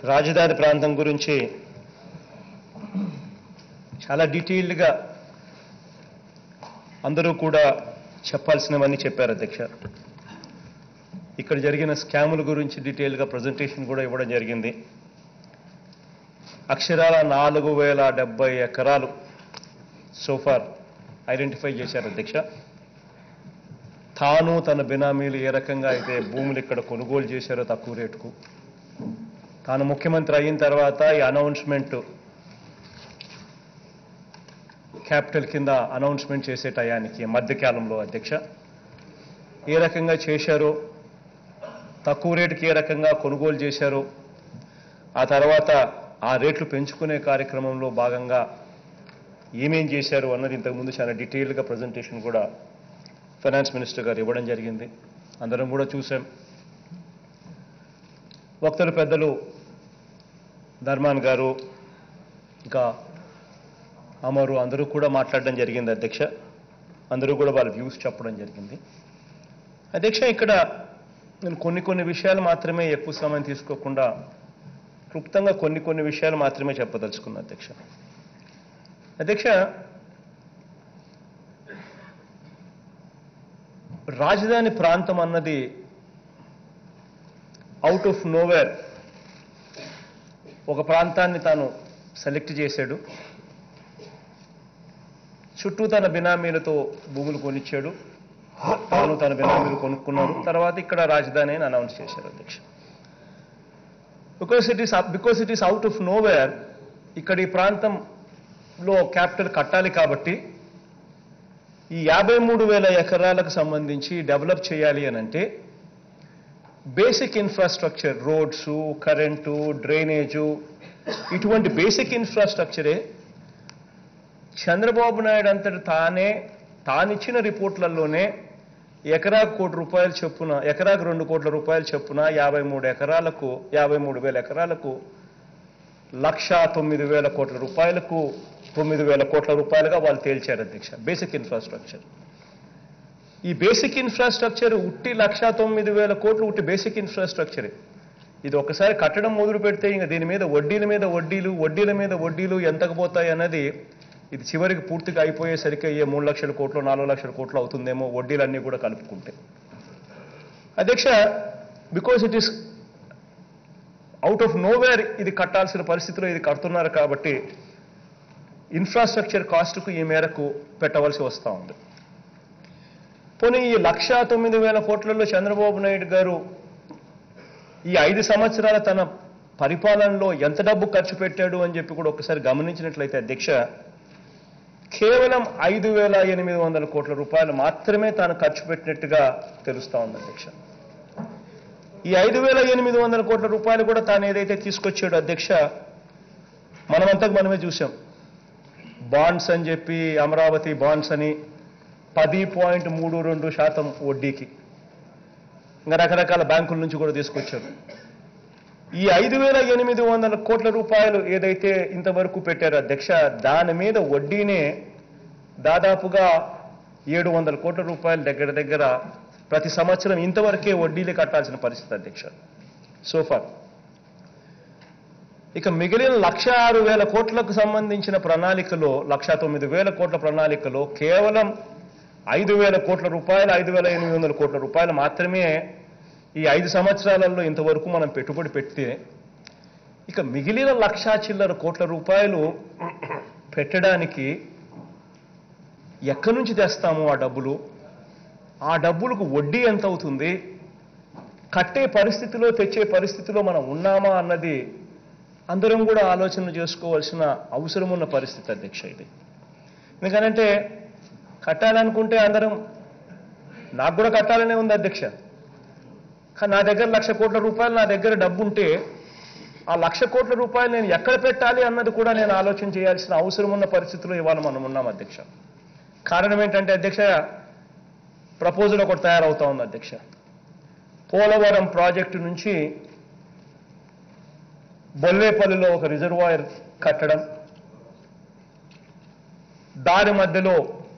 రాజధాని ప్రాంతం గురించి చాలా డీటెయిల్డ్గా అందరూ కూడా చెప్పాల్సినవన్నీ చెప్పారు అధ్యక్ష. ఇక్కడ జరిగిన స్కాముల గురించి డీటెయిల్గా ప్రజెంటేషన్ కూడా ఇవ్వడం జరిగింది. అక్షరాల 4070 ఎకరాలు సోఫార్ ఐడెంటిఫై చేశారు అధ్యక్ష. తాను తన బినామీలు ఏ రకంగా అయితే భూములు ఇక్కడ కొనుగోలు చేశారో తక్కువ రేటుకు, తాను ముఖ్యమంత్రి అయిన తర్వాత ఈ అనౌన్స్మెంట్ క్యాపిటల్ కింద అనౌన్స్మెంట్ చేసే టయానికి మధ్యకాలంలో అధ్యక్ష ఏ రకంగా చేశారో, తక్కువ రేటుకి ఏ రకంగా కొనుగోలు చేశారో, ఆ తర్వాత ఆ రేట్లు పెంచుకునే కార్యక్రమంలో భాగంగా ఏమేం చేశారు అన్నది ఇంతకుముందు చాలా డీటెయిల్గా ప్రజెంటేషన్ కూడా ఫైనాన్స్ మినిస్టర్ గారు ఇవ్వడం జరిగింది. అందరం కూడా చూసాం. వక్తలు పెద్దలు ధర్మాన్ గారు ఇంకా అమరు అందరూ కూడా మాట్లాడడం జరిగింది అధ్యక్ష. అందరూ కూడా వాళ్ళ వ్యూస్ చెప్పడం జరిగింది అధ్యక్ష. ఇక్కడ నేను కొన్ని విషయాలు మాత్రమే ఎక్కువ సమయం తీసుకోకుండా క్లుప్తంగా కొన్ని విషయాలు మాత్రమే చెప్పదలుచుకున్నా అధ్యక్ష. అధ్యక్ష, రాజధాని ప్రాంతం అన్నది అవుట్ ఆఫ్ నోవేర్ ఒక ప్రాంతాన్ని తాను సెలెక్ట్ చేశాడు. చుట్టూ తన బినామీలతో భూములు కొనిచ్చాడు. తాను తన బినామీలు కొనుక్కున్నాడు. తర్వాత ఇక్కడ రాజధాని అని అనౌన్స్ చేశారు అధ్యక్ష. Because it is out of nowhere, ఇక్కడ ఈ ప్రాంతంలో క్యాపిటల్ కట్టాలి కాబట్టి ఈ 53,000 ఎకరాలకు సంబంధించి డెవలప్ చేయాలి అని అంటే basic infrastructure, roads, current, drainage, ఇటువంటి బేసిక్ ఇన్ఫ్రాస్ట్రక్చరే చంద్రబాబు నాయుడు అంతటి తానిచ్చిన రిపోర్ట్లలోనే ఎకరాకు ₹1,00,00,000 చొప్పున, ఎకరాకు ₹2,00,00,000 చొప్పున 53,000 ఎకరాలకు ₹1,09,000 9,000 వాళ్ళు తేల్చారు అధ్యక్ష. Basic infrastructure. ఈ బేసిక్ ఇన్ఫ్రాస్ట్రక్చర్ ఉట్టి ₹1,09,000 ఉట్టి బేసిక్ ఇన్ఫ్రాస్ట్రక్చరే. ఇది ఒకసారి కట్టడం మొదలు పెడితే ఇంకా దీని మీద వడ్డీలు ఎంతకు పోతాయి అన్నది ఇది చివరికి పూర్తిగా అయిపోయేసరికి అయ్యే 3 లక్షల కోట్లు 4 లక్షల కోట్లు అవుతుందేమో వడ్డీలన్నీ కూడా కలుపుకుంటే అధ్యక్ష. Because it is out of nowhere ఇది కట్టాల్సిన పరిస్థితిలో ఇది కడుతున్నారు కాబట్టి ఇన్ఫ్రాస్ట్రక్చర్ కాస్ట్కు ఈ మేరకు పెట్టవలసి వస్తూ ఉంది. పోనీ ఈ 1,09,000 చంద్రబాబు నాయుడు గారు ఈ 5 సంవత్సరాల తన పరిపాలనలో ఎంత డబ్బు ఖర్చు పెట్టాడు అని చెప్పి కూడా ఒకసారి గమనించినట్లయితే అధ్యక్ష, కేవలం ₹5,800 మాత్రమే తాను ఖర్చు పెట్టినట్టుగా తెలుస్తూ ఉంది అధ్యక్ష. ఈ ₹5,800 కూడా తాను ఏదైతే తీసుకొచ్చాడో అధ్యక్ష, మనమే చూసాం. బాండ్స్ అని చెప్పి, అమరావతి బాండ్స్ అని 10.32% వడ్డీకి ఇంకా రకరకాల బ్యాంకుల నుంచి కూడా తీసుకొచ్చారు. ఈ ₹5,800 ఏదైతే ఇంతవరకు పెట్టారో అధ్యక్ష, దాని మీద వడ్డీనే దాదాపుగా ₹700 దగ్గర ప్రతి సంవత్సరం ఇంతవరకే వడ్డీలు కట్టాల్సిన పరిస్థితి అధ్యక్ష సోఫార్. ఇక మిగిలిన ₹106,000 సంబంధించిన ప్రణాళికలో, ₹109,000 ప్రణాళికలో కేవలం ₹5,000 ₹5,800 మాత్రమే ఈ 5 సంవత్సరాలలో ఇంతవరకు మనం పెట్టుబడి పెడితే, ఇక మిగిలిన ₹1,00,000 పెట్టడానికి ఎక్కడి నుంచి తెస్తాము ఆ డబ్బులు? ఆ డబ్బులకు వడ్డీ ఎంత అవుతుంది? కట్టే పరిస్థితిలో, తెచ్చే పరిస్థితిలో మనం ఉన్నామా అన్నది అందరం కూడా ఆలోచన చేసుకోవాల్సిన అవసరం ఉన్న పరిస్థితి అధ్యక్ష ఇది. ఎందుకనంటే కట్టాలనుకుంటే అందరం, నాకు కూడా కట్టాలనే ఉంది అధ్యక్ష. కానీ నా దగ్గర ₹1,00,00,000 నా దగ్గర డబ్బు ఉంటే ఆ ₹1,00,00,000 నేను ఎక్కడ పెట్టాలి అన్నది కూడా నేను ఆలోచన చేయాల్సిన అవసరం ఉన్న పరిస్థితిలో ఇవాళ మనం ఉన్నాం అధ్యక్ష. కారణం ఏంటంటే అధ్యక్ష, ప్రపోజల్ ఒకటి తయారవుతా ఉంది అధ్యక్ష. పోలవరం ప్రాజెక్టు నుంచి బొల్లేపల్లిలో ఒక రిజర్వాయర్ కట్టడం, దారి మధ్యలో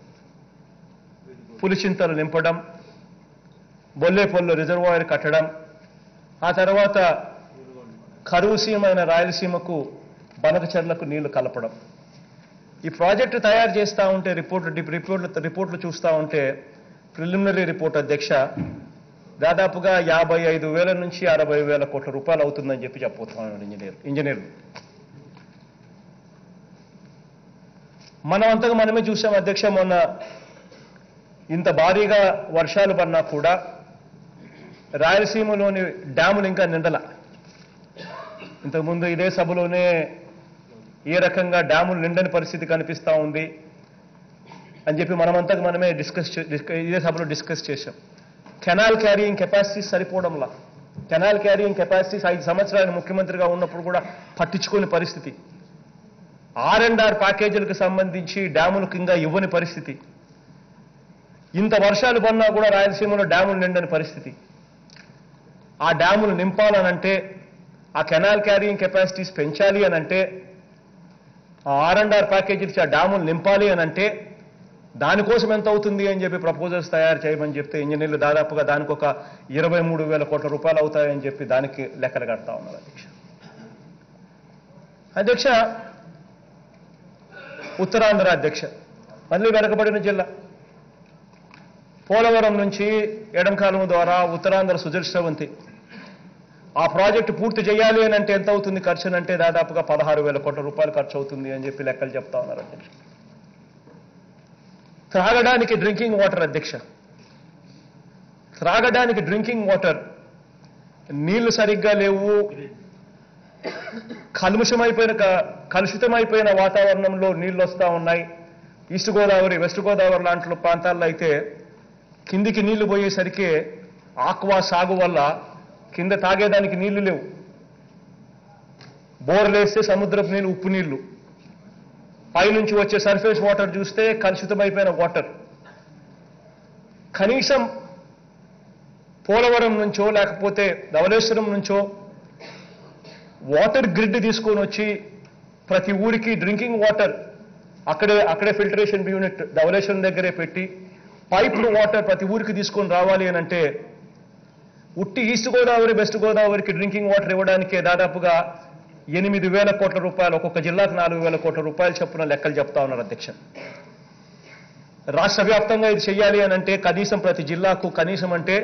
పులిచింతలు నింపడం, బొల్లేపల్లిలో రిజర్వాయర్ కట్టడం, ఆ తర్వాత కరువు సీమైన రాయలసీమకు బనకచెర్లకు నీళ్లు కలపడం. ఈ ప్రాజెక్టు తయారు చేస్తూ ఉంటే రిపోర్ట్లు చూస్తూ ఉంటే ప్రిలిమినరీ రిపోర్ట్ అధ్యక్ష దాదాపుగా 55,000 నుంచి 60,000 కోట్ల రూపాయలు అవుతుందని చెప్పి చెప్పబోతున్నాడు ఇంజనీర్లు. మనం అంతగా మనమే చూసాం అధ్యక్ష, మొన్న ఇంత భారీగా వర్షాలు పడినా కూడా రాయలసీమలోని డ్యాములు ఇంకా నిండల. ఇంతకుముందు ఇదే సభలోనే ఏ రకంగా డ్యాములు నిండని పరిస్థితి కనిపిస్తూ ఉంది అని చెప్పి మనమంతగా మనమే ఇదే సభలో డిస్కస్ చేశాం. కెనాల్ క్యారియింగ్ కెపాసిటీస్ సరిపోవడంలా. కెనాల్ క్యారియింగ్ కెపాసిటీస్ 5 సంవత్సరాలు ముఖ్యమంత్రిగా ఉన్నప్పుడు కూడా పట్టించుకోని పరిస్థితి. R&R ప్యాకేజీలకు సంబంధించి డ్యాములకు ఇంకా ఇవ్వని పరిస్థితి. ఇంత వర్షాలు పడినా కూడా రాయలసీమలో డ్యాములు నిండని పరిస్థితి. ఆ డ్యాములు నింపాలనంటే, ఆ కెనాల్ క్యారియింగ్ కెపాసిటీస్ పెంచాలి అనంటే, ఆ R&R ప్యాకేజీలు ఆ డ్యాములు నింపాలి అనంటే దానికోసం ఎంత అవుతుంది అని చెప్పి ప్రపోజల్స్ తయారు చేయమని చెప్తే ఇంజనీర్లు దాదాపుగా దానికి ఒక 23,000 కోట్ల రూపాయలు అవుతాయని చెప్పి దానికి లెక్కలు కడతా ఉన్నారు అధ్యక్ష. అధ్యక్ష, ఉత్తరాంధ్ర అధ్యక్ష మళ్ళీ వెనకబడిన జిల్లా. పోలవరం నుంచి ఎడంకాలం ద్వారా ఉత్తరాంధ్ర సుజలశ్రవంతి ఆ ప్రాజెక్టు పూర్తి చేయాలి అని అంటే ఎంత అవుతుంది ఖర్చు అంటే దాదాపుగా 16,000 కోట్ల రూపాయలు ఖర్చు అవుతుంది అని చెప్పి లెక్కలు చెప్తా ఉన్నారు అధ్యక్ష. త్రాగడానికి డ్రింకింగ్ వాటర్ అధ్యక్ష, త్రాగడానికి డ్రింకింగ్ వాటర్ నీళ్లు సరిగ్గా లేవు. కలుషితమైపోయిన వాతావరణంలో నీళ్లు వస్తూ ఉన్నాయి. ఈస్ట్ గోదావరి, వెస్ట్ గోదావరి లాంటి ప్రాంతాల్లో అయితే కిందికి నీళ్లు పోయేసరికి ఆక్వా సాగు వల్ల కింద తాగేదానికి నీళ్లు లేవు. బోర్లేస్తే సముద్రపు నీళ్లు, ఉప్పు నీళ్లు. పైనుంచి వచ్చే సర్ఫేస్ వాటర్ చూస్తే కలుషితమైపోయిన వాటర్. కనీసం పోలవరం నుంచో లేకపోతే ధవళేశ్వరం నుంచో వాటర్ గ్రిడ్ తీసుకొని వచ్చి ప్రతి ఊరికి డ్రింకింగ్ వాటర్ అక్కడే ఫిల్టరేషన్ యూనిట్ ధవళేశ్వరం దగ్గరే పెట్టి పైప్డ్ వాటర్ ప్రతి ఊరికి తీసుకొని రావాలి అని అంటే ఉట్టి ఈస్ట్ గోదావరి, వెస్ట్ గోదావరికి డ్రింకింగ్ వాటర్ ఇవ్వడానికే దాదాపుగా 8,000 కోట్ల రూపాయలు, ఒక్కొక్క జిల్లాకు 4,000 కోట్ల రూపాయలు చొప్పున లెక్కలు చెప్తా ఉన్నారు అధ్యక్ష. రాష్ట్ర వ్యాప్తంగా ఇది చేయాలి అని అంటే కనీసం ప్రతి జిల్లాకు కనీసం అంటే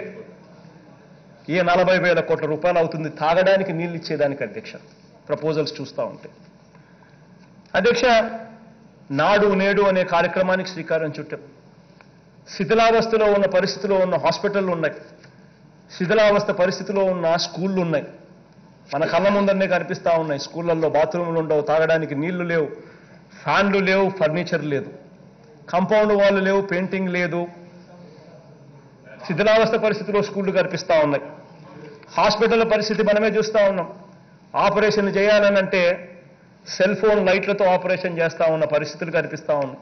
40,000 కోట్ల రూపాయలు అవుతుంది తాగడానికి నీళ్ళు ఇచ్చేదానికి అధ్యక్ష, ప్రపోజల్స్ చూస్తూ ఉంటే. అధ్యక్ష, నాడు నేడు అనే కార్యక్రమానికి శ్రీకారం చుట్టాం. శిథిలావస్థలో ఉన్న పరిస్థితిలో ఉన్న హాస్పిటళ్ళు ఉన్నాయి, శిథిలావస్థ పరిస్థితిలో ఉన్న స్కూళ్ళు ఉన్నాయి, మన కళ్ళ ముందరనే కనిపిస్తూ ఉన్నాయి. స్కూళ్ళల్లో బాత్రూములు ఉండవు, తాగడానికి నీళ్లు లేవు, ఫ్యాన్లు లేవు, ఫర్నిచర్ లేదు, కాంపౌండ్ వాళ్ళు లేవు, పెయింటింగ్ లేదు. శిథిలావస్థ పరిస్థితిలో స్కూళ్ళు కనిపిస్తూ ఉన్నాయి. హాస్పిటల్ పరిస్థితి మనమే చూస్తూ ఉన్నాం. ఆపరేషన్ చేయాలనంటే సెల్ ఫోన్ లైట్లతో ఆపరేషన్ చేస్తూ ఉన్న పరిస్థితులు కనిపిస్తూ ఉన్నాయి.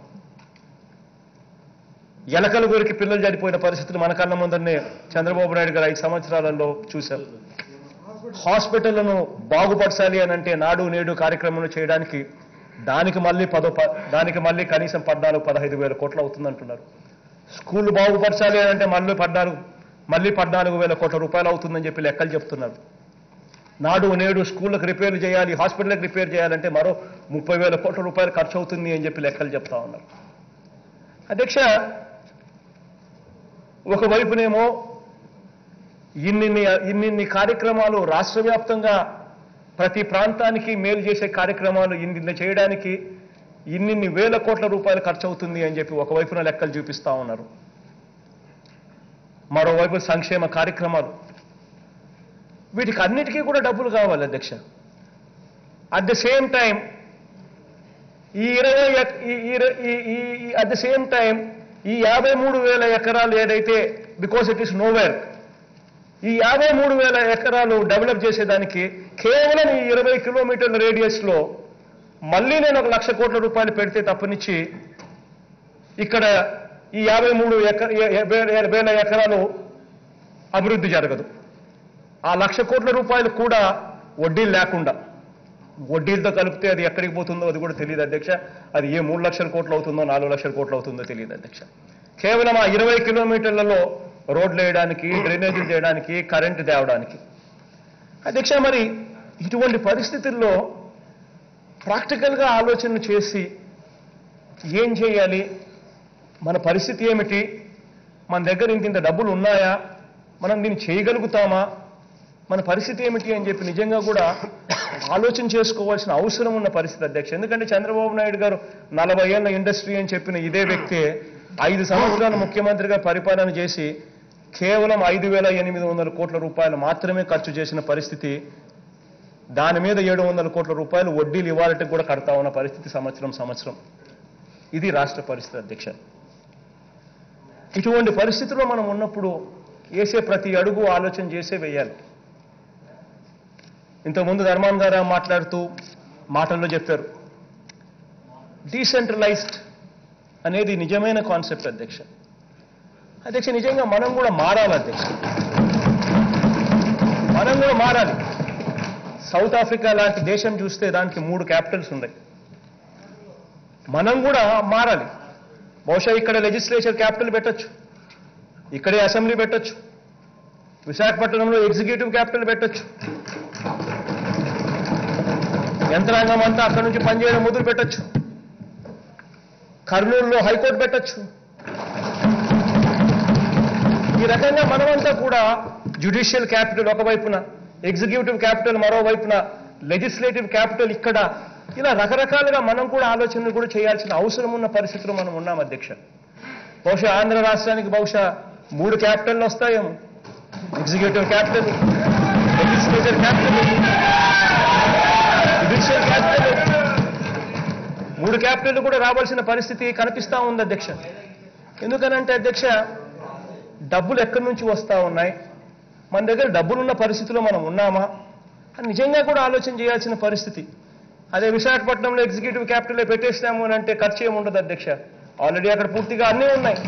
ఎలకల గురికి పిల్లలు చనిపోయిన పరిస్థితులు మన కళ్ళ ముందరనే చంద్రబాబు నాయుడు గారు 5 సంవత్సరాలలో చూశారు. హాస్పిటళ్లను బాగుపరచాలి అని అంటే నాడు నేడు కార్యక్రమం చేయడానికి దానికి మళ్ళీ కనీసం 14-15,000 కోట్లు అవుతుందంటున్నారు. స్కూళ్ళు బాగుపరచాలి అని అంటే మళ్ళీ 14,000 కోట్ల రూపాయలు అవుతుందని చెప్పి లెక్కలు చెప్తున్నారు. నాడు నేడు స్కూళ్ళకు రిపేర్లు చేయాలి, హాస్పిటల్కి రిపేర్ చేయాలంటే మరో 30,000 కోట్ల రూపాయలు ఖర్చు అవుతుంది అని చెప్పి లెక్కలు చెప్తా ఉన్నారు. అధ్యక్ష, ఒకవైపునేమో ఇన్నిన్ని కార్యక్రమాలు రాష్ట్ర వ్యాప్తంగా ప్రతి ప్రాంతానికి మేలు చేసే కార్యక్రమాలు ఇన్ని చేయడానికి ఇన్నిన్ని వేల కోట్ల రూపాయలు ఖర్చు అవుతుంది అని చెప్పి ఒకవైపున లెక్కలు చూపిస్తా ఉన్నారు. మరోవైపు సంక్షేమ కార్యక్రమాలు, వీటికి అన్నిటికీ కూడా డబ్బులు కావాలి అధ్యక్ష. అట్ ద సేమ్ టైం ఈ 53,000 ఎకరాలు ఏదైతే బికాస్ ఇట్ ఈస్ నోవేర్, ఈ 53,000 ఎకరాలు డెవలప్ చేసేదానికి కేవలం ఈ 20 కిలోమీటర్ల రేడియస్లో మళ్ళీ నేను 1,00,000 కోట్ల రూపాయలు పెడితే తప్పనిచ్చి ఇక్కడ ఈ 53,000 ఎకరాలు అభివృద్ధి జరగదు. ఆ 1,00,000 కోట్ల రూపాయలు కూడా వడ్డీలు లేకుండా, వడ్డీలతో కలిపితే అది ఎక్కడికి పోతుందో అది కూడా తెలియదు అధ్యక్ష. అది ఏ 3,00,000 కోట్లు అవుతుందో 4,00,000 కోట్లు అవుతుందో తెలియదు అధ్యక్ష. కేవలం ఆ 20 కిలోమీటర్లలో రోడ్లు వేయడానికి, డ్రైనేజీలు చేయడానికి, కరెంటు తేవడానికి. అధ్యక్ష, మరి ఇటువంటి పరిస్థితుల్లో ప్రాక్టికల్గా ఆలోచన చేసి ఏం చేయాలి, మన పరిస్థితి ఏమిటి, మన దగ్గర ఇంత డబ్బులు ఉన్నాయా, మనం దీన్ని చేయగలుగుతామా, మన పరిస్థితి ఏమిటి అని చెప్పి నిజంగా కూడా ఆలోచన చేసుకోవాల్సిన అవసరం ఉన్న పరిస్థితి అధ్యక్ష. ఎందుకంటే చంద్రబాబు నాయుడు గారు 40 ఏళ్ల ఇండస్ట్రీ అని చెప్పిన ఇదే వ్యక్తి 5 సంవత్సరాలు ముఖ్యమంత్రిగా పరిపాలన చేసి కేవలం 5,800 కోట్ల రూపాయలు మాత్రమే ఖర్చు చేసిన పరిస్థితి. దాని మీద 700 కోట్ల రూపాయలు వడ్డీలు ఇవ్వాలంటే కూడా కడతా ఉన్న పరిస్థితి సంవత్సరం. ఇది రాష్ట్ర పరిస్థితి అధ్యక్ష. ఇటువంటి పరిస్థితిలో మనం ఉన్నప్పుడు వేసే ప్రతి అడుగు ఆలోచన చేసే వేయాలి. ఇంతకుముందు ధర్మాన్ గారు మాట్లాడుతూ మాటల్లో చెప్పారు, డీసెంట్రలైజ్డ్ అనేది నిజమైన కాన్సెప్ట్ అధ్యక్ష. నిజంగా మనం కూడా మారాలి అధ్యక్ష, మనం కూడా మారాలి. సౌత్ ఆఫ్రికా లాంటి దేశం చూస్తే దానికి 3 క్యాపిటల్స్ ఉన్నాయి. మనం కూడా మారాలి. బహుశా ఇక్కడ లెజిస్లేచర్ క్యాపిటల్ పెట్టొచ్చు, ఇక్కడే అసెంబ్లీ పెట్టొచ్చు, విశాఖపట్నంలో ఎగ్జిక్యూటివ్ క్యాపిటల్ పెట్టొచ్చు, యంత్రాంగం అంతా అక్కడి నుంచి పనిచేయడం మొదలు పెట్టొచ్చు, కర్నూలులో హైకోర్టు పెట్టొచ్చు. ఈ రకంగా మనమంతా కూడా జ్యుడిషియల్ క్యాపిటల్ ఒకవైపున, ఎగ్జిక్యూటివ్ క్యాపిటల్ మరోవైపున, లెజిస్లేటివ్ క్యాపిటల్ ఇక్కడ, ఇలా రకరకాలుగా మనం కూడా ఆలోచనలు కూడా చేయాల్సిన అవసరం ఉన్న పరిస్థితిలో మనం ఉన్నాం అధ్యక్ష. బహుశా ఆంధ్ర రాష్ట్రానికి 3 క్యాపిటల్ వస్తాయేమో, executive capital, legislative capital, judicial capital, 3 capital కూడా రావాల్సిన పరిస్థితి కనిపిస్తా ఉంది అధ్యక్ష. ఎందుకనంటే అధ్యక్ష, డబ్బులు ఎక్కడి నుంచి వస్తా ఉన్నాయి, మన దగ్గర డబ్బులున్న పరిస్థితిలో మనం ఉన్నామా అని నిజంగా కూడా ఆలోచన చేయాల్సిన పరిస్థితి. అదే విశాఖపట్నంలో ఎగ్జిక్యూటివ్ క్యాపిటల్ పెట్టేసినాము అని అంటే ఖర్చు ఏమి ఉండదు అధ్యక్ష. ఆల్రెడీ అక్కడ పూర్తిగా అన్నీ ఉన్నాయి.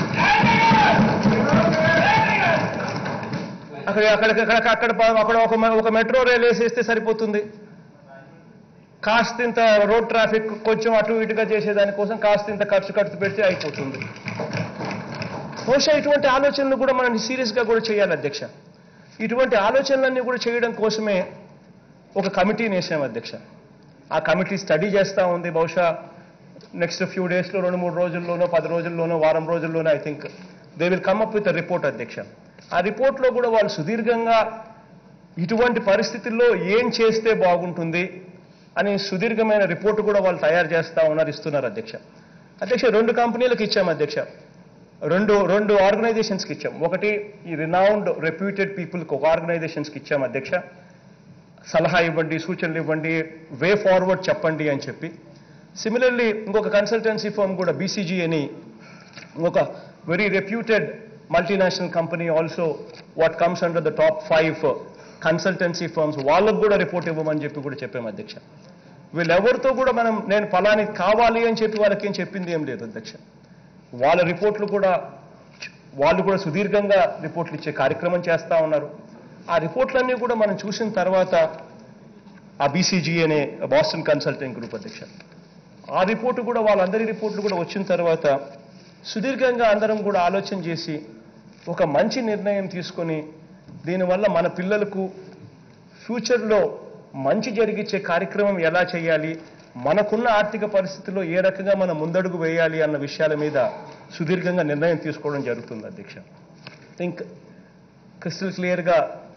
అక్కడ ఒక మెట్రో రైలు వేసేస్తే సరిపోతుంది. కాస్తింత రోడ్ ట్రాఫిక్ కొంచెం అటు ఇటుగా చేసేదానికోసం కాస్తింత ఖర్చు పెడితే అయిపోతుంది. బహుశా ఇటువంటి ఆలోచనలు కూడా మనం సీరియస్గా కూడా చేయాలి అధ్యక్ష. ఇటువంటి ఆలోచనలన్నీ కూడా చేయడం కోసమే ఒక కమిటీని వేసాం అధ్యక్ష. ఆ కమిటీ స్టడీ చేస్తూ ఉంది. బహుశా నెక్స్ట్ ఫ్యూ డేస్లో 2-3 రోజుల్లోనో 10 రోజుల్లోనో వారం రోజుల్లోనో I think they will come up with report అధ్యక్ష. ఆ రిపోర్ట్లో కూడా వాళ్ళు సుదీర్ఘంగా ఇటువంటి పరిస్థితుల్లో ఏం చేస్తే బాగుంటుంది అని సుదీర్ఘమైన రిపోర్టు కూడా వాళ్ళు తయారు చేస్తూ ఉన్నారు, ఇస్తున్నారు అధ్యక్ష. 2 కంపెనీలకు ఇచ్చాం అధ్యక్ష, రెండు ఆర్గనైజేషన్స్కి ఇచ్చాం. ఒకటి ఈ రినౌండ్ రెప్యూటెడ్ పీపుల్కి ఒక ఆర్గనైజేషన్స్కి ఇచ్చాం అధ్యక్ష. సలహా ఇవ్వండి, సూచనలు ఇవ్వండి, వే ఫార్వర్డ్ చెప్పండి అని చెప్పి. సిమిలర్లీ ఇంకొక కన్సల్టెన్సీ ఫర్మ్ కూడా BCG అని ఒక very reputed multinational company, also what comes under the top 5 consultancy firms, వాళ్ళకు కూడా రిపోర్ట్ ఇవ్వమని చెప్పి కూడా చెప్పాం అధ్యక్ష. వీళ్ళెవరితో కూడా నేను ఫలాని కావాలి అని చెప్పి వాళ్ళకి ఏం చెప్పింది ఏం లేదు అధ్యక్ష. వాళ్ళ రిపోర్ట్లు కూడా వాళ్ళు కూడా సుదీర్ఘంగా రిపోర్ట్లు ఇచ్చే కార్యక్రమం చేస్తూ ఉన్నారు. ఆ రిపోర్ట్లన్నీ కూడా మనం చూసిన తర్వాత ఆ BCG అనే బాస్టన్ కన్సల్టింగ్ గ్రూప్ అధ్యక్ష, ఆ రిపోర్టు కూడా వాళ్ళందరి రిపోర్ట్లు కూడా వచ్చిన తర్వాత సుదీర్ఘంగా అందరం కూడా ఆలోచన చేసి ఒక మంచి నిర్ణయం తీసుకొని దీనివల్ల మన పిల్లలకు ఫ్యూచర్లో మంచి జరిగించే కార్యక్రమం ఎలా చేయాలి, మనకున్న ఆర్థిక పరిస్థితుల్లో ఏ రకంగా మనం ముందడుగు వేయాలి అన్న విషయాల మీద సుదీర్ఘంగా నిర్ణయం తీసుకోవడం జరుగుతుంది అధ్యక్ష. థింక్ క్రిస్టల్ క్లియర్గా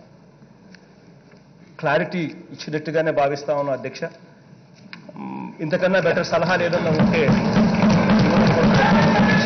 క్లారిటీ ఇచ్చినట్టుగానే భావిస్తా ఉన్నాం అధ్యక్ష. ఇంతకన్నా బెటర్ సలహాలు ఏదన్నా ఉంటే